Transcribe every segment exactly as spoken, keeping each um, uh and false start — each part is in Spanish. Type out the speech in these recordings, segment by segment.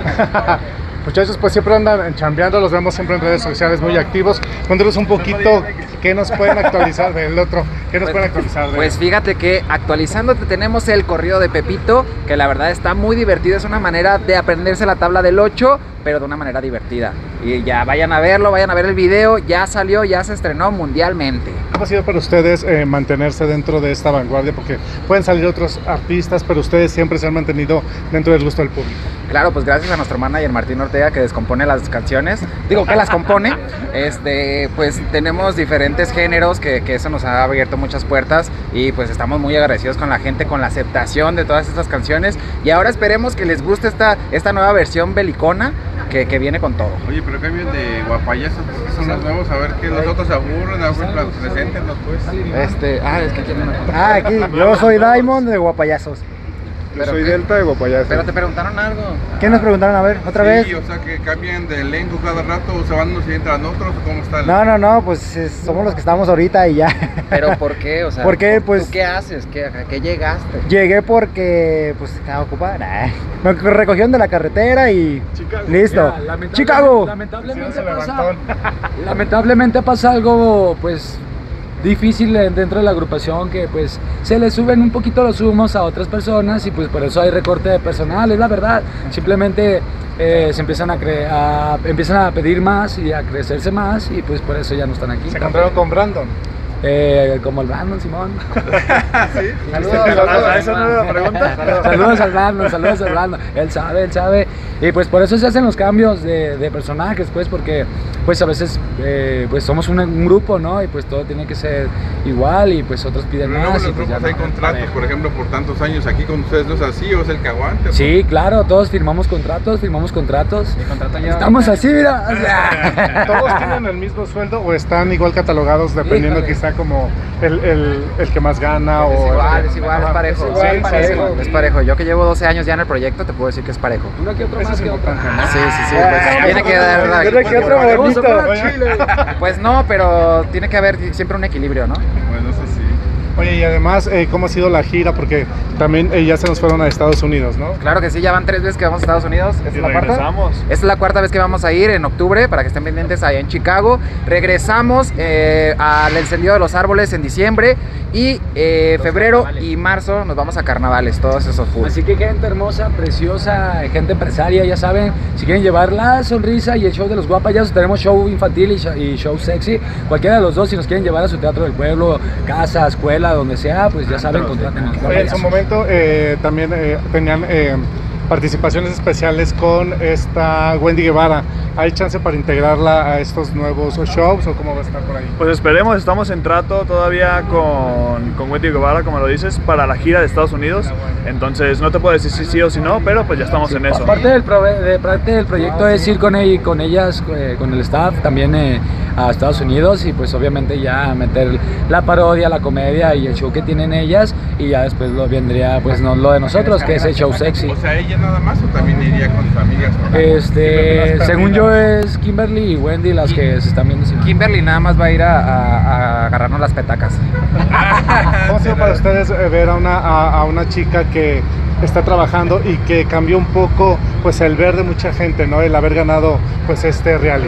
Muchachos, pues siempre andan chambeando, los vemos siempre en redes sociales muy activos. Cuéntanos un poquito qué nos pueden actualizar del otro, qué nos pues, pueden actualizar de... Pues fíjate que actualizándote tenemos el corrido de Pepito, que la verdad está muy divertido, es una manera de aprenderse la tabla del ocho, pero de una manera divertida. Y ya vayan a verlo, vayan a ver el video, ya salió, ya se estrenó mundialmente. ¿Cómo ha sido para ustedes eh, mantenerse dentro de esta vanguardia? Porque pueden salir otros artistas, pero ustedes siempre se han mantenido dentro del gusto del público. Claro, pues gracias a nuestro manager Martín Ortega, que descompone las canciones, digo que las compone, este, pues tenemos diferentes géneros que, que eso nos ha abierto muchas puertas y pues estamos muy agradecidos con la gente, con la aceptación de todas estas canciones y ahora esperemos que les guste esta, esta nueva versión belicona que, que viene con todo. Oye, pero cambian de guapayazos, porque son los nuevos, a ver que los otros se aburren, a ver, preséntenos pues. Este, ah, es que aquí Ah, aquí, yo soy Diamond de Guapayazos. Yo soy Delta de Guapayazos. Pero te preguntaron algo. ¿Qué nos preguntaron? A ver, otra Sí, vez. o sea, que cambian de elenco cada rato, o se van unos y entran otros, ¿o cómo está el... No, no, no, pues es- somos los que estamos ahorita y ya. Pero ¿por qué? O sea, ¿Por qué? ¿tú Pues- qué haces? ¿Qué, ¿A qué llegaste? Llegué porque, pues, estaba ocupada. Nah. Me recogieron de la carretera y Chicago. listo. Mira, lamentable- Chicago. Lamentablemente Sí, se pasa, levantó. lamentablemente pasa algo pues difícil dentro de la agrupación, que pues se le suben un poquito los humos a otras personas y pues por eso hay recorte de personal, es la verdad. Simplemente eh, se empiezan a, cre a empiezan a pedir más y a crecerse más y pues por eso ya no están aquí. Se encontraron con Brandon. Eh, como el Brandon, Simón. Saludos, Saludos, ¿esa no era la pregunta? Saludos al Brandon, saludos al Brandon. Él sabe, él sabe. Y pues por eso se hacen los cambios de, de personajes, pues, porque pues a veces eh, pues somos un, un grupo, ¿no? Y pues todo tiene que ser igual y pues otros piden Pero luego más. en Y los pues ya grupos hay no. contratos, por ejemplo, por tantos años aquí con ustedes, ¿no es así o es el que aguante? Sí, claro, todos firmamos contratos, firmamos contratos. Mi contrato ya- Estamos así, mira. O sea. ¿Todos tienen el mismo sueldo o están igual catalogados dependiendo Híjole. quizá como el, el, el que más gana? Es o igual, es igual, es Ajá. parejo. Es Sí, igual, es parejo. parejo. Es parejo. Yo que llevo doce años ya en el proyecto, te puedo decir que es parejo. Uno que otro Eso más es que otro. importante, ¿no? Sí, sí, sí, pues tiene que dar la- Uno que otro Vamos a bonito. jugar a Chile. Pues no, pero tiene que haber siempre un equilibrio, ¿no? Bueno, eso sí. Oye, y además, eh, ¿cómo ha sido la gira? Porque también eh, ya se nos fueron a Estados Unidos, ¿no? Claro que sí, ya van tres veces que vamos a Estados Unidos. ¿Esta es la cuarta? regresamos. Esta es la cuarta vez que vamos a ir en octubre, para que estén pendientes allá en Chicago. Regresamos eh, al encendido de los árboles en diciembre y eh, febrero y marzo nos vamos a carnavales, todos esos full. Así que gente hermosa, preciosa, gente empresaria, ya saben, si quieren llevar la sonrisa y el show de los guapayazos, tenemos show infantil y show, y show sexy, cualquiera de los dos, si nos quieren llevar a su teatro del pueblo, casa, escuela, donde sea, pues ya saben, contrátenos. Oye, en su momento eh, también eh, tenían eh, participaciones especiales con esta Wendy Guevara. ¿Hay chance para integrarla a estos nuevos shows o cómo va a estar por ahí? Pues esperemos, estamos en trato todavía con, con Wendy Guevara, como lo dices, para la gira de Estados Unidos. Entonces no te puedo decir si sí o si no, pero pues ya estamos en eso. Parte del, prove- de, parte del proyecto es ir con, ell- con ellas, eh, con el staff también eh, a Estados Unidos y pues obviamente ya meter la parodia, la comedia y el show que tienen ellas y ya después lo vendría pues no, lo de nosotros, que es el show sexy. O sea, ella nada más o también iría con sus amigas. Este, según yo es Kimberly y Wendy las que se están viendo. Kimberly nada más va a ir a, a- a agarrarnos las petacas. ¿Cómo ha sido para ustedes eh, ver a una, a, a una chica que está trabajando y que cambió un poco pues el ver de mucha gente, ¿no? El haber ganado pues este reality.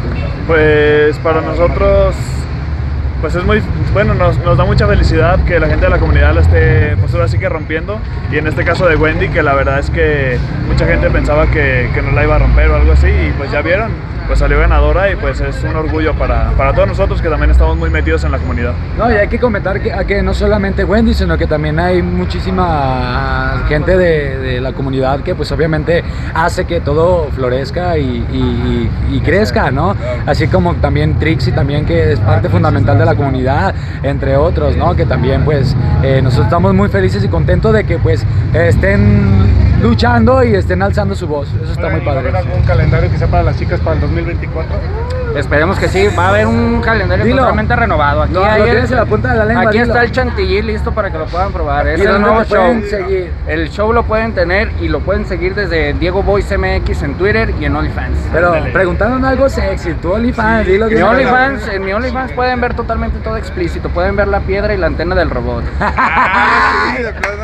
Pues para nosotros, pues es muy, bueno, nos, nos da mucha felicidad que la gente de la comunidad la esté, pues ahora sí que rompiendo. Y en este caso de Wendy, que la verdad es que mucha gente pensaba que, que no la iba a romper o algo así, y pues ya vieron, pues salió ganadora y pues es un orgullo para, para todos nosotros que también estamos muy metidos en la comunidad. No, y hay que comentar que, a que no solamente Wendy, sino que también hay muchísima gente de, de la comunidad que pues obviamente hace que todo florezca y, y- y- y crezca, ¿no? Así como también Trixie también, que es parte fundamental de la comunidad, entre otros, ¿no? Que también pues eh, nosotros estamos muy felices y contentos de que pues estén luchando y estén alzando su voz. Eso está muy ¿Va a padre. haber algún calendario quizá para las chicas para el dos mil veinticuatro? Esperemos que sí, va a haber un calendario Dilo. totalmente renovado. Aquí, Lo- hay lo el- tienes en la punta de la lengua, aquí dilo. está el chantilly listo para que lo puedan probar. Es ¿Y el dónde nuevo te pueden show. seguir? El show lo pueden tener y lo pueden seguir desde Diego Boys M X en Twitter y en OnlyFans. Pero preguntaron algo sexy, tu OnlyFans, dilo Mi bien. OnlyFans, en mi OnlyFans pueden ver totalmente todo explícito. Pueden ver la piedra y la antena del robot. Ah, sí, de plano.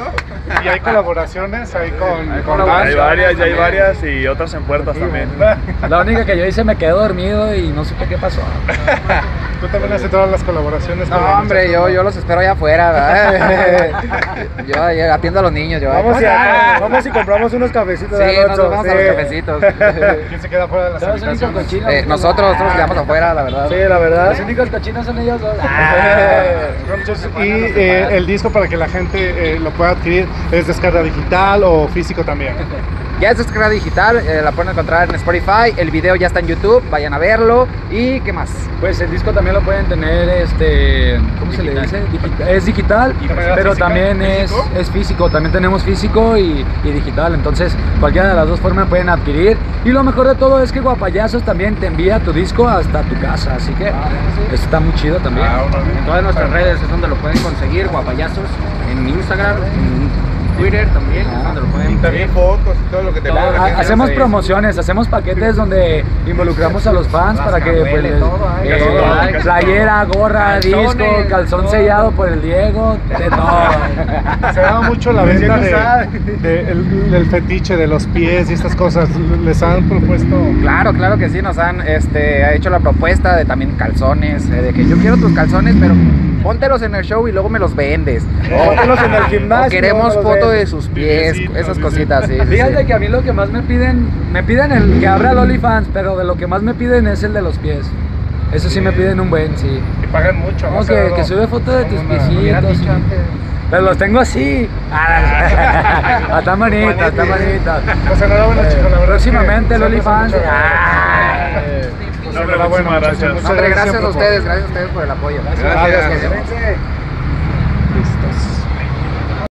Y hay colaboraciones ahí con, Hay con colaboraciones. Hay Dash. varias, ya hay varias y otras en puertas también. La única que yo hice me quedé dormido y no supe qué pasó. Tú también haces todas las colaboraciones. No, con los hombre, yo, muchachos. yo los espero allá afuera, ¿verdad? yo, yo atiendo a los niños, yo. Vamos y, vamos y compramos unos cafecitos. Sí, de nos Oxxo, vamos sí. a los cafecitos. ¿Quién se queda fuera de las Todos son habitaciones? cochinos. Eh, nosotros, nosotros quedamos afuera, la verdad. Sí, la verdad. Los únicos cochinos son ellos dos. Bueno, muchachos, y eh, el disco para que la gente eh, lo pueda adquirir es descarga digital o físico también. Ya es descarga digital, eh, la pueden encontrar en Spotify, el video ya está en YouTube, vayan a verlo. ¿Y qué más? Pues el disco también lo pueden tener, este, ¿cómo se le dice? Digi- es digital, manera pero física? también es, ¿Físico? es físico. También tenemos físico y, y digital. Entonces, cualquiera de las dos formas pueden adquirir. Y lo mejor de todo es que Guapayazos también te envía tu disco hasta tu casa. Así que eso está muy chido también. En todas nuestras redes es donde lo pueden conseguir, Guapayazos, en Instagram, en Twitter también, es donde lo pueden Y también fotos y todo lo que te Ha- pongan. Hacemos promociones, hacemos paquetes donde involucramos a los fans para que pues, les- hay, eh, todo hay. playera, gorra, Calzones, disco, calzón todo. sellado por el Diego, de todo. Se da mucho la Recién venta de, usada. de- el- del fetiche de los pies y estas cosas. ¿Les han propuesto? Claro, claro que sí, nos han este, ha hecho la propuesta de también calzones, eh, de que yo quiero tus calzones, pero póntelos en el show y luego me los vendes. Póntelos en el gimnasio, O queremos no los foto vendes. de sus pies, Piecitos, esas dice. cositas, sí, sí, Fíjate sí. que a mí lo que más me piden, me piden el que abra el OnlyFans, pero de lo que más me piden es el de los pies. Eso sí me piden un buen, sí. Y pagan mucho. Como ¿no? Se ha que, dado que sube foto de tus como una- piecitos. sí. Pero los tengo así. Ah, están bonitos, están bonitos. Pues enhorabuena, chicos, la verdad. Próximamente el es que se OnlyFans. aprecia mucho. Ah. Pues No, enhorabuena, muchísimas muchachos. gracias. Muchas Hombre, gracias siempre a por- ustedes, gracias a ustedes por el apoyo. Gracias. Gracias.